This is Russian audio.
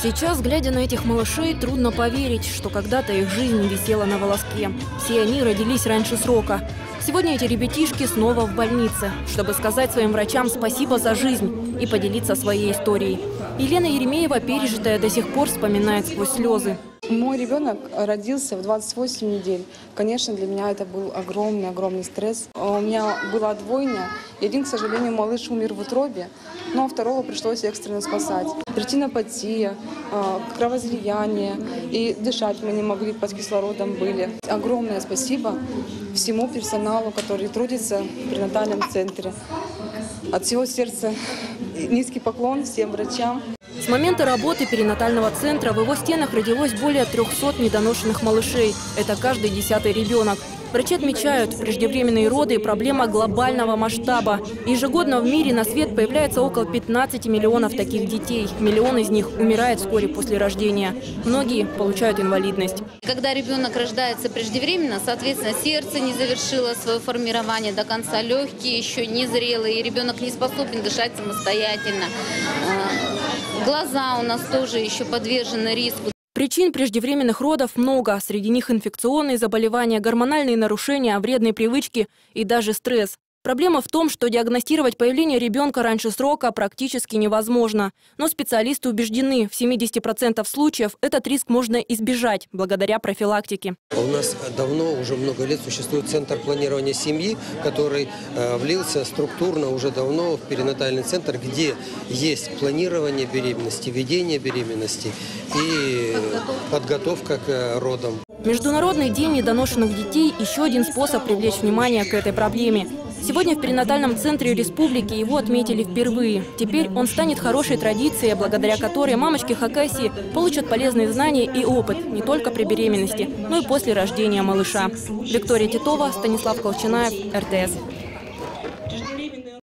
Сейчас, глядя на этих малышей, трудно поверить, что когда-то их жизнь висела на волоске. Все они родились раньше срока. Сегодня эти ребятишки снова в больнице, чтобы сказать своим врачам спасибо за жизнь и поделиться своей историей. Елена Еремеева пережитая до сих пор вспоминает сквозь слезы. Мой ребенок родился в 28 недель. Конечно, для меня это был огромный стресс. У меня была двойня. И один, к сожалению, малыш умер в утробе, но второго пришлось экстренно спасать. Ретинопатия, кровоизлияние, и дышать мы не могли, под кислородом были. Огромное спасибо всему персоналу, который трудится в перинатальном центре. От всего сердца низкий поклон всем врачам. С момента работы перинатального центра в его стенах родилось более 300 недоношенных малышей. Это каждый 10-й ребенок. Врачи отмечают, преждевременные роды – проблема глобального масштаба. Ежегодно в мире на свет появляется около 15 миллионов таких детей. Миллион из них умирает вскоре после рождения. Многие получают инвалидность. Когда ребенок рождается преждевременно, соответственно, сердце не завершило свое формирование до конца, легкие еще не зрелые, и ребенок не способен дышать самостоятельно. Глаза у нас тоже еще подвержены риску. Причин преждевременных родов много. Среди них инфекционные заболевания, гормональные нарушения, вредные привычки и даже стресс. Проблема в том, что диагностировать появление ребенка раньше срока практически невозможно. Но специалисты убеждены, в 70% случаев этот риск можно избежать благодаря профилактике. У нас давно, уже много лет существует Центр планирования семьи, который влился структурно уже давно в перинатальный центр, где есть планирование беременности, ведение беременности и подготовка к родам. Международный день недоношенных детей – еще один способ привлечь внимание к этой проблеме. Сегодня в перинатальном центре республики его отметили впервые. Теперь он станет хорошей традицией, благодаря которой мамочки Хакасии получат полезные знания и опыт не только при беременности, но и после рождения малыша. Виктория Титова, Станислав Колчанаев, РТС.